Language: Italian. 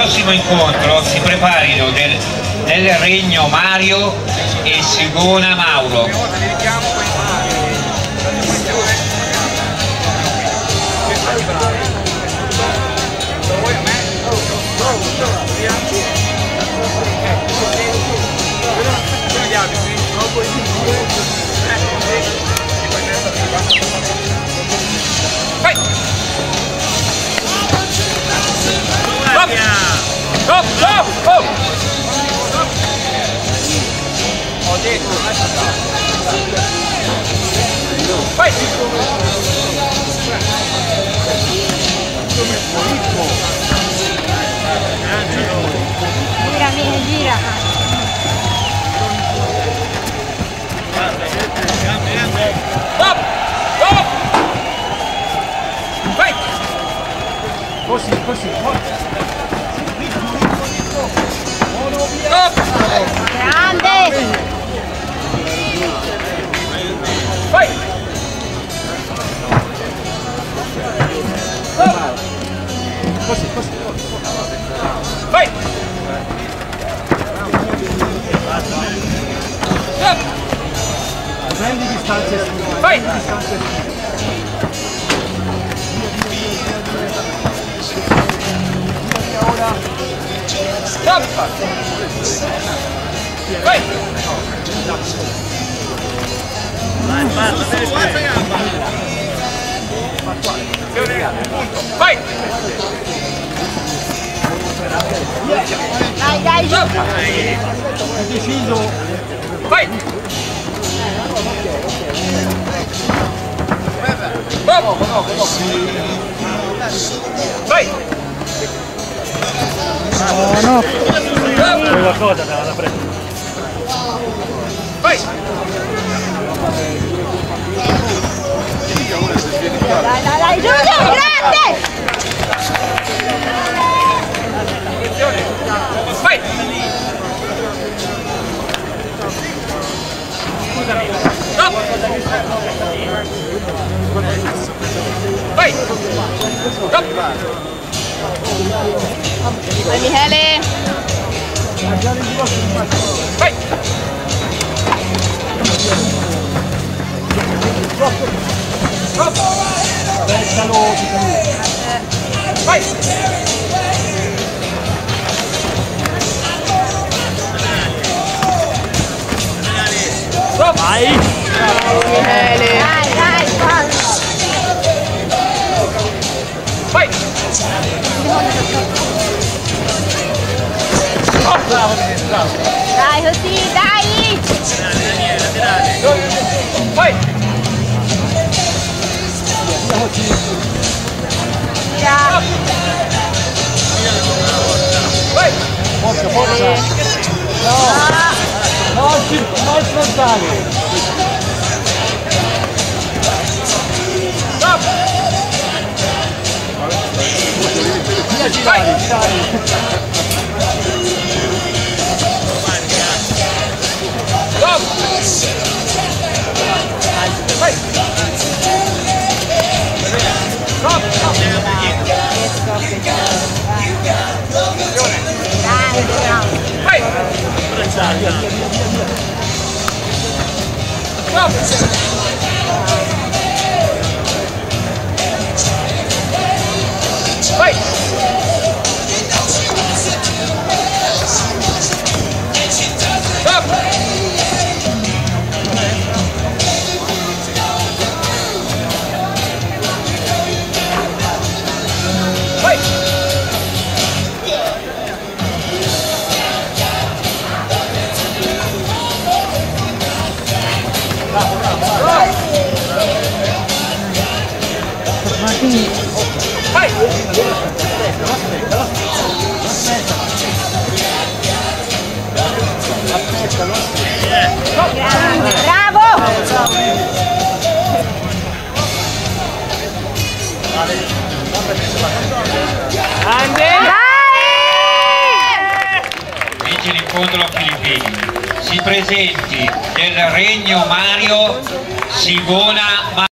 prossimo incontro si preparino del Regno Mario e Sigona Mauro. Vai! Stop! Stop! Oh! Vai! Gira, gira. Stop! Stop! Vai! Così, così. Stop! Grande! Vai! Così, così. Vai! Stop! Prendi distanze estive. Vai! Distanze estive. Ora. Stop! Vai! Vai! Dai, dai, giù! Hai deciso. Vai! Vai! No. Qualcosa te la prendo. Vai! Dai, dai, dai, giù, giù, grande! Vai! Stop! Vai! Stop! Vai, Michele! Vai! Stop! Restalo di Vai! Stop! Vai! Michele! Dai, dai, Vai! Bravo, bravo. dai, così, dai! Vai! Gira! Vai! Forza, forza. No, non sfruttare. Stop! Via girare, girare. Stop! Vai! Stop! Stop! Dai, bravo! Vai! Stop! Vai! Stop! Vai! Vai! Grande, bravo! Vince l'incontro Filippini. Si presenti del Regno Mario Sigona